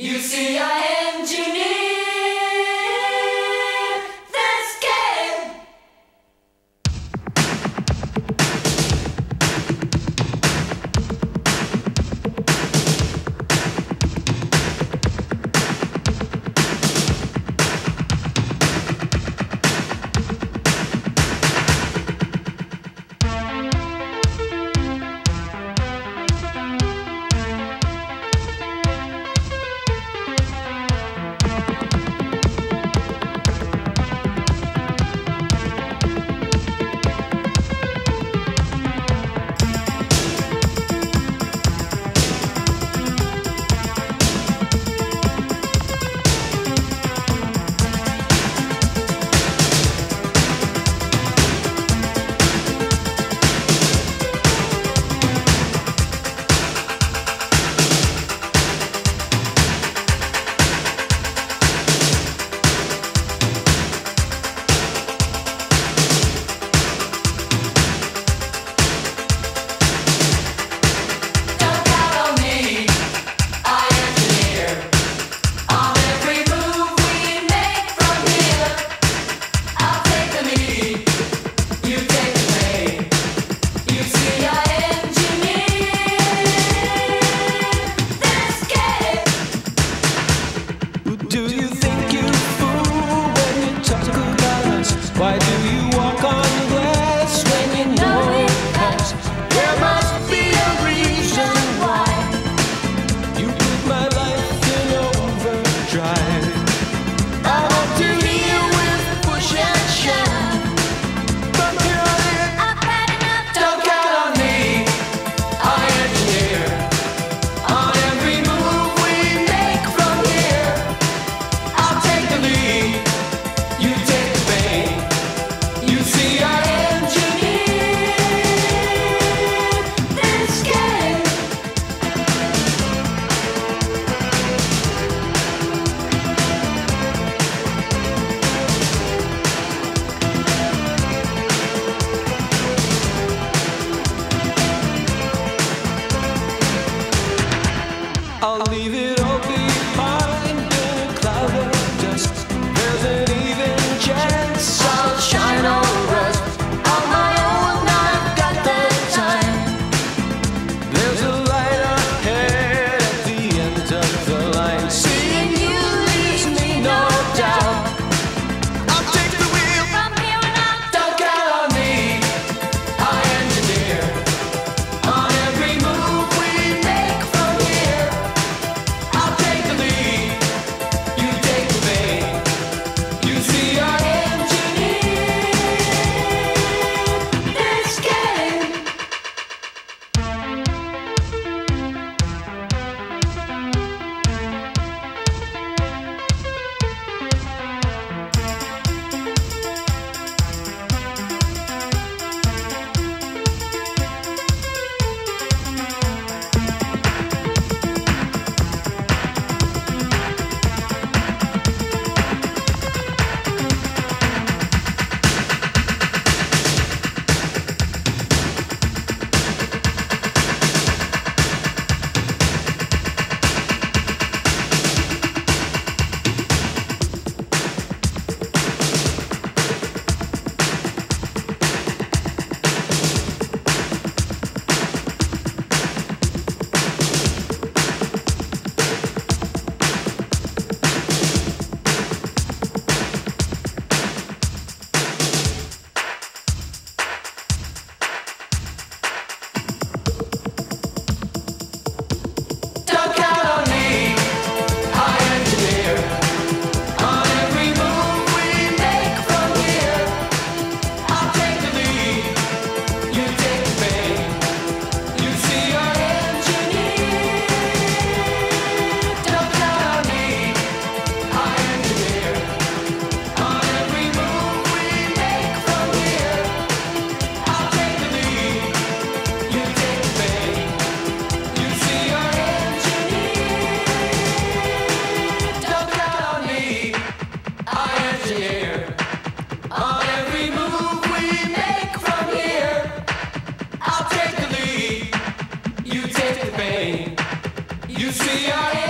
You see, I engineer this game. Why do you walk on glass when you know it hurts? There must be a reason why you put my life in overdrive. I want to hear with push and shove. But I've had enough. Don't count on me. I engineer on every move we make from here. I'll take the lead. You take the bait. You see, I engineer this game. I'll leave it all behind in a cloud of dust. There's an even chance I'll shine on rust. On my own, I've got the time. There's a light ahead at the end of the line. Seeing you leaves me no doubt. I'll take the wheel From here on out, don't count on me. I engineer on every move we make from here. I'll take the lead. You take the bait. You see, I engineer this game. Don't count on me. I engineer on every move we make from here. I'll take the lead. You take the bait. You see, I engineer. Don't count on me. I engineer on every move we make from here. I'll take the lead. You take the bait. You see, I engineer. Don't count on me. I engineer on every move we make from here. I'll take the lead. You take the bait. You see, I